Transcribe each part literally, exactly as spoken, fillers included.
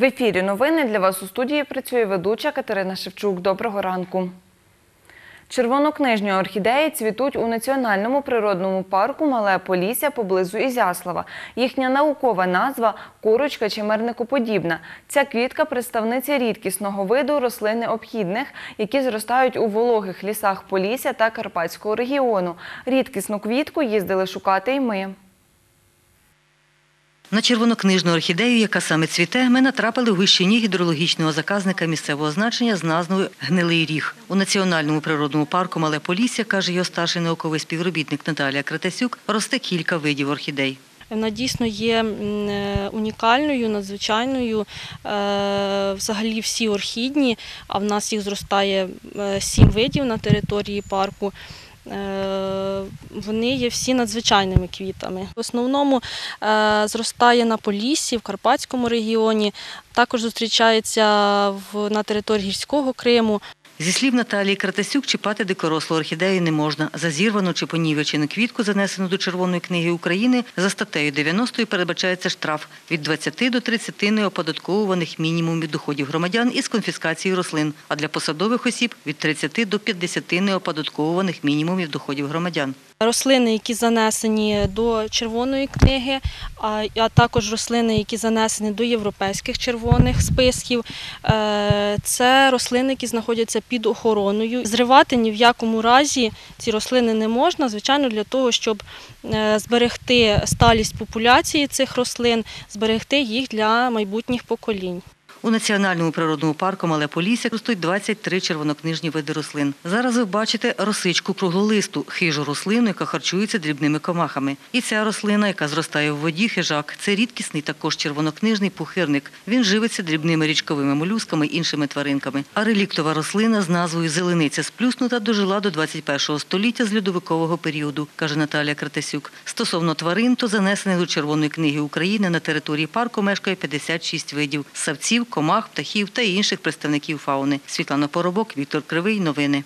В ефірі новини. Для вас у студії працює ведуча Катерина Шевчук. Доброго ранку. Червонокнижні орхідеї цвітуть у Національному природному парку Мале Полісся поблизу Ізяслава. Їхня наукова назва – курочка чимерникоподібна. Ця квітка – представниця рідкісного виду рослини обхідних, які зростають у вологих лісах Полісся та Карпатського регіону. Рідкісну квітку їздили шукати й ми. На червонокнижну орхідею, яка саме цвіте, ми натрапили у вищині гідрологічного заказника місцевого значення з назвою «Гнилий ріг». У Національному природному парку Мале Полісся, каже його старший науковий співробітник Наталія Кратасюк, росте кілька видів орхідей. Вона дійсно є унікальною, надзвичайною. Взагалі всі орхідні, а в нас їх зростає сім видів на території парку. Вони є всі надзвичайними квітами. В основному зростає на Поліссі, в Карпатському регіоні, також зустрічається на території Гірського Криму. Зі слів Наталії Кратасюк, чіпати дикорослу орхідею не можна. За зірвану чи понівечену квітку, занесену до Червоної книги України, за статтею дев'яносто передбачається штраф від двадцяти до тридцяти неоподатковуваних мінімумів доходів громадян із конфіскацією рослин, а для посадових осіб – від тридцяти до п'ятдесяти неоподатковуваних мінімумів доходів громадян. Рослини, які занесені до Червоної книги, а також рослини, які занесені до європейських червоних списків, це рослини, які знаходяться під охороною. Зривати ні в якому разі ці рослини не можна, звичайно, для того, щоб зберегти сталість популяції цих рослин, зберегти їх для майбутніх поколінь. У Національному природному парку Мале Полісся ростуть двадцять три червонокнижні види рослин. Зараз ви бачите росичку круглолисту – хижу рослину, яка харчується дрібними комахами. І ця рослина, яка зростає в воді, хижак – це рідкісний також червонокнижний пухирник. Він живиться дрібними річковими молюсками і іншими тваринками. А реліктова рослина з назвою зелениця сплюснута дожила до двадцять першого століття з льодовикового періоду, каже Наталія Кратасюк. Стосовно тварин, то занесених до Червоної книги України на території парку мешкає п'ятдесят шість видів – савців, комах, птахів та інших представників фауни. Світлана Поробок, Віктор Кривий. Новини.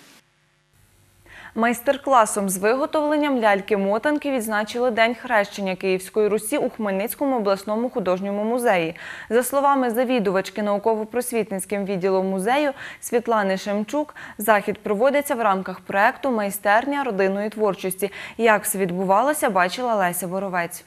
Майстер-класом з виготовленням ляльки-мотанки відзначили День хрещення Київської Русі у Хмельницькому обласному художньому музеї. За словами завідувачки науково-просвітницьким відділом музею Світлани Шемчук, захід проводиться в рамках проєкту «Майстерня родинної творчості». Як все відбувалося, бачила Леся Боровець.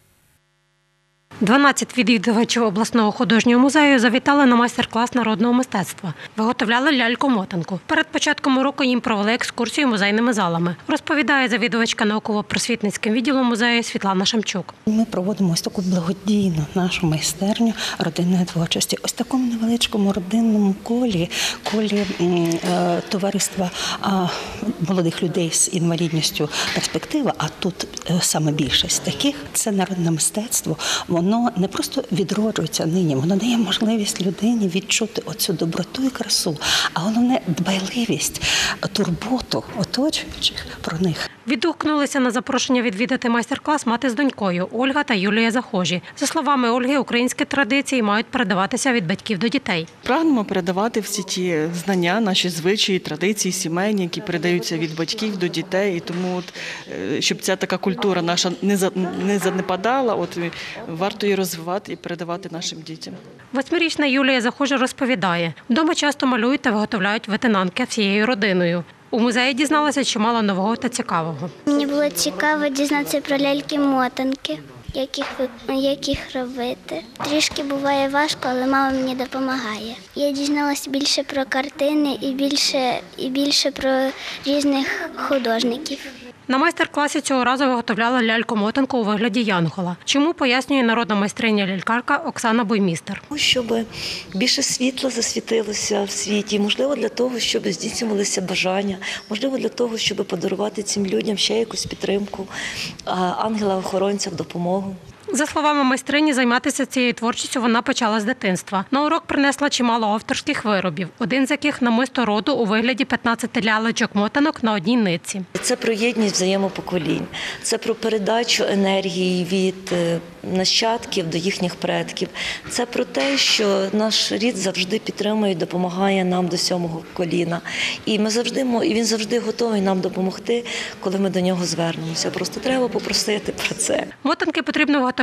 дванадцять відвідувачів обласного художнього музею завітали на майстер-клас народного мистецтва. Виготовляли ляльку-мотанку. Перед початком уроку їм провели екскурсію музейними залами. Розповідає завідувачка науково-просвітницьким відділом музею Світлана Шемчук. Ми проводимо ось таку благодійну нашу майстерню родинної творчості. Ось в такому невеличкому родинному колі, колі е, товариства е, молодих людей з інвалідністю «Перспектива», а тут е, саме більшість таких, це народне мистецтво. Воно не просто відроджується нині, воно дає можливість людині відчути оцю доброту і красу, а головне – дбайливість, турботу оточуючих про них. Відгукнулися на запрошення відвідати майстер-клас мати з донькою Ольга та Юлія Захожі. За словами Ольги, українські традиції мають передаватися від батьків до дітей. Прагнемо передавати всі ті знання, наші звичаї, традиції сімейні, які передаються від батьків до дітей. І тому, от, щоб ця така культура наша не занепадала, от, варто її розвивати і передавати нашим дітям. Восьмирічна Юлія Захожа розповідає, вдома часто малюють та виготовляють витинанки всією родиною. У музеї дізналася чимало нового та цікавого. Мені було цікаво дізнатися про ляльки-мотанки, як їх, як їх робити. Трішки буває важко, але мама мені допомагає. Я дізналася більше про картини і більше, і більше про різних художників. На майстер-класі цього разу виготовляла ляльку-мотанку у вигляді янгола. Чому, пояснює народна майстриня-лялькарка Оксана Буймістер. Щоб більше світла засвітилося в світі, можливо, для того, щоб здійснювалися бажання, можливо, для того, щоб подарувати цим людям ще якусь підтримку, ангела-охоронцям допомогу. За словами майстрині, займатися цією творчістю вона почала з дитинства. На урок принесла чимало авторських виробів, один з яких – намисто роду у вигляді п'ятнадцяти лялечок-мотанок на одній нитці. Це про єдність взаємопоколінь, це про передачу енергії від нащадків до їхніх предків. Це про те, що наш рід завжди підтримує і допомагає нам до сьомого коліна. І ми завжди, і він завжди готовий нам допомогти, коли ми до нього звернемося. Просто треба попросити про це. Мотанки потрібно виготовляти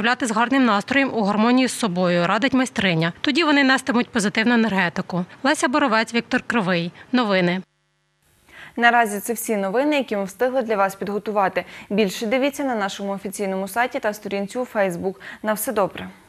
виготовляти з гарним настроєм у гармонії з собою, радить майстриня. Тоді вони нестимуть позитивну енергетику. Леся Боровець, Віктор Кривий. Новини. Наразі це всі новини, які ми встигли для вас підготувати. Більше дивіться на нашому офіційному сайті та сторінці у Фейсбук. На все добре.